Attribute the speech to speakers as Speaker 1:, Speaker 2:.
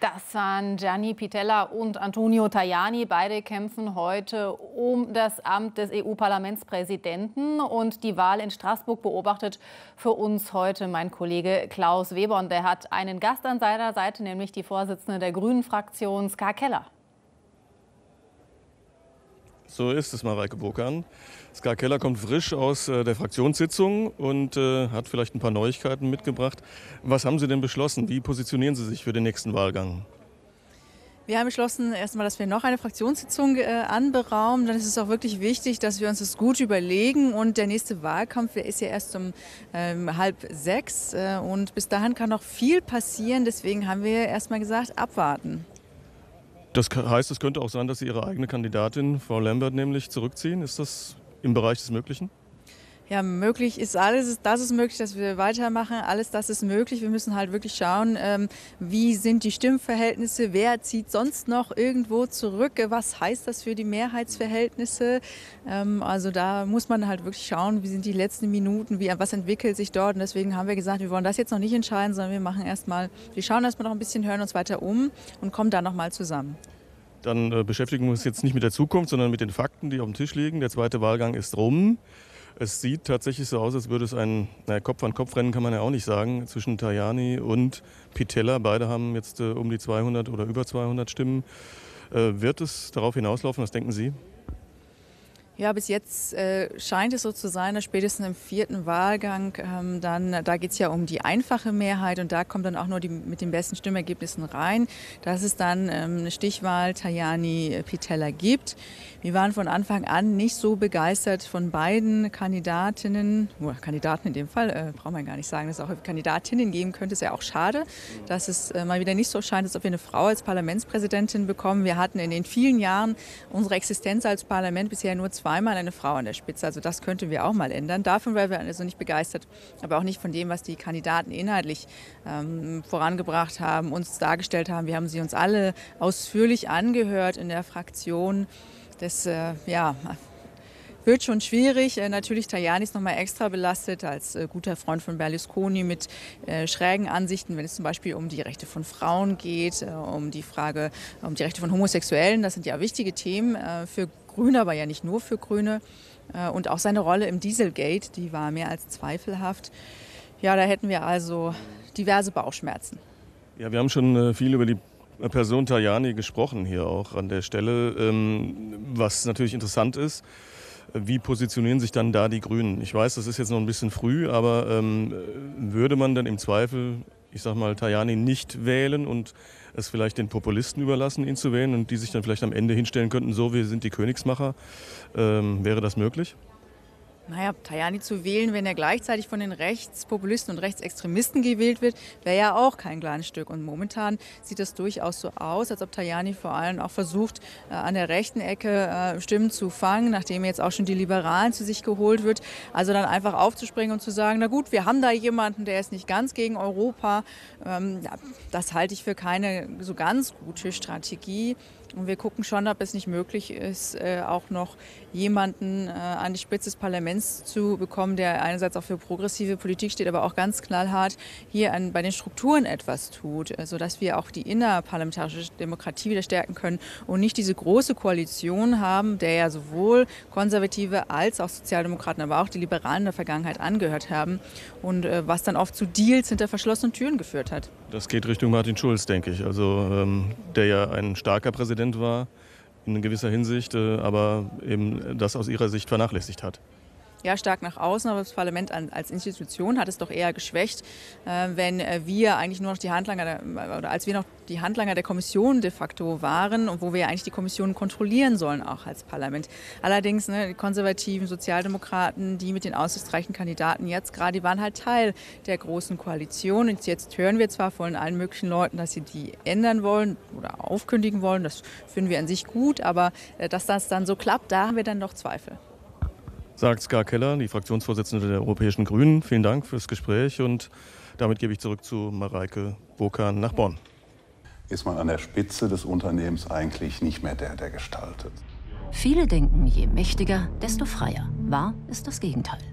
Speaker 1: Das waren Gianni Pittella und Antonio Tajani. Beide kämpfen heute um das Amt des EU-Parlamentspräsidenten. Und die Wahl in Straßburg beobachtet für uns heute mein Kollege Klaus Weber. Und der hat einen Gast an seiner Seite, nämlich die Vorsitzende der Grünen-Fraktion, Ska Keller.
Speaker 2: So ist es, Mareike Bokan. Ska Keller kommt frisch aus der Fraktionssitzung und hat vielleicht ein paar Neuigkeiten mitgebracht. Was haben Sie denn beschlossen? Wie positionieren Sie sich für den nächsten Wahlgang?
Speaker 3: Wir haben beschlossen, erstmal, dass wir noch eine Fraktionssitzung anberaumen. Dann ist es auch wirklich wichtig, dass wir uns das gut überlegen. Und der nächste Wahlkampf, der ist ja erst um 5:30. Und bis dahin kann noch viel passieren. Deswegen haben wir erstmal gesagt, abwarten.
Speaker 2: Das heißt, es könnte auch sein, dass Sie Ihre eigene Kandidatin, Frau Lambert, nämlich zurückziehen. Ist das im Bereich des Möglichen?
Speaker 3: Ja, möglich ist alles. Das ist möglich, dass wir weitermachen. Alles das ist möglich. Wir müssen halt wirklich schauen, wie sind die Stimmverhältnisse, wer zieht sonst noch irgendwo zurück, was heißt das für die Mehrheitsverhältnisse. Also da muss man halt wirklich schauen, wie sind die letzten Minuten, was entwickelt sich dort. Und deswegen haben wir gesagt, wir wollen das jetzt noch nicht entscheiden, sondern wir schauen erstmal noch ein bisschen, hören uns weiter um und kommen dann nochmal zusammen.
Speaker 2: Dann beschäftigen wir uns jetzt nicht mit der Zukunft, sondern mit den Fakten, die auf dem Tisch liegen. Der zweite Wahlgang ist rum. Es sieht tatsächlich so aus, als würde es ein Kopf-an-Kopf-Rennen, kann man ja auch nicht sagen, zwischen Tajani und Pittella. Beide haben jetzt um die 200 oder über 200 Stimmen. Wird es darauf hinauslaufen? Was denken Sie?
Speaker 3: Ja, bis jetzt scheint es so zu sein, dass spätestens im vierten Wahlgang, da geht es ja um die einfache Mehrheit und da kommt dann auch nur die mit den besten Stimmergebnissen rein, dass es dann eine Stichwahl Tajani-Pittella gibt. Wir waren von Anfang an nicht so begeistert von beiden Kandidatinnen, Kandidaten in dem Fall, braucht man gar nicht sagen, dass es auch Kandidatinnen geben könnte, ist ja auch schade, dass es mal wieder nicht so scheint, als ob wir eine Frau als Parlamentspräsidentin bekommen. Wir hatten in den vielen Jahren unserer Existenz als Parlament bisher nur zweimal eine Frau an der Spitze. Also das könnten wir auch mal ändern. Davon waren wir also nicht begeistert, aber auch nicht von dem, was die Kandidaten inhaltlich vorangebracht haben, uns dargestellt haben. Wir haben sie uns alle ausführlich angehört in der Fraktion. Das wird schon schwierig. Natürlich Tajani ist noch mal extra belastet als guter Freund von Berlusconi mit schrägen Ansichten, wenn es zum Beispiel um die Rechte von Frauen geht, um die Rechte von Homosexuellen. Das sind ja wichtige Themen für Grüne, aber ja nicht nur für Grüne. Und auch seine Rolle im Dieselgate, die war mehr als zweifelhaft. Ja, da hätten wir also diverse Bauchschmerzen.
Speaker 2: Ja, wir haben schon viel über die Person Tajani gesprochen hier auch an der Stelle. Was natürlich interessant ist, wie positionieren sich dann da die Grünen? Ich weiß, das ist jetzt noch ein bisschen früh, aber würde man dann im Zweifel, ich sag mal, Tajani nicht wählen und es vielleicht den Populisten überlassen, ihn zu wählen und die sich dann vielleicht am Ende hinstellen könnten, so wir sind die Königsmacher, wäre das möglich?
Speaker 3: Naja, Tajani zu wählen, wenn er gleichzeitig von den Rechtspopulisten und Rechtsextremisten gewählt wird, wäre ja auch kein kleines Stück. Und momentan sieht es durchaus so aus, als ob Tajani vor allem auch versucht, an der rechten Ecke Stimmen zu fangen, nachdem jetzt auch schon die Liberalen zu sich geholt wird. Also dann einfach aufzuspringen und zu sagen, na gut, wir haben da jemanden, der ist nicht ganz gegen Europa. Das halte ich für keine so ganz gute Strategie. Und wir gucken schon, ob es nicht möglich ist, auch noch jemanden an die Spitze des Parlaments zu bekommen, der einerseits auch für progressive Politik steht, aber auch ganz knallhart hier bei den Strukturen etwas tut, sodass wir auch die innerparlamentarische Demokratie wieder stärken können und nicht diese große Koalition haben, der ja sowohl Konservative als auch Sozialdemokraten, aber auch die Liberalen in der Vergangenheit angehört haben und was dann oft zu Deals hinter verschlossenen Türen geführt hat.
Speaker 2: Das geht Richtung Martin Schulz, denke ich, also der ja ein starker Präsident war in gewisser Hinsicht, aber eben das aus Ihrer Sicht vernachlässigt hat.
Speaker 3: Ja, stark nach außen, aber das Parlament als Institution hat es doch eher geschwächt, wenn wir eigentlich nur noch als wir noch die Handlanger der Kommission de facto waren und wo wir eigentlich die Kommission kontrollieren sollen, auch als Parlament. Allerdings, die konservativen Sozialdemokraten, die mit den aussichtsreichen Kandidaten jetzt gerade, die waren halt Teil der großen Koalition. Und jetzt hören wir zwar von allen möglichen Leuten, dass sie die ändern wollen oder aufkündigen wollen, das finden wir an sich gut, aber dass das dann so klappt, da haben wir dann doch Zweifel.
Speaker 2: Sagt Ska Keller, die Fraktionsvorsitzende der Europäischen Grünen. Vielen Dank fürs Gespräch und damit gebe ich zurück zu Mareike Bokan nach Bonn.
Speaker 4: Ist man an der Spitze des Unternehmens eigentlich nicht mehr der gestaltet.
Speaker 5: Viele denken, je mächtiger, desto freier. Wahr ist das Gegenteil.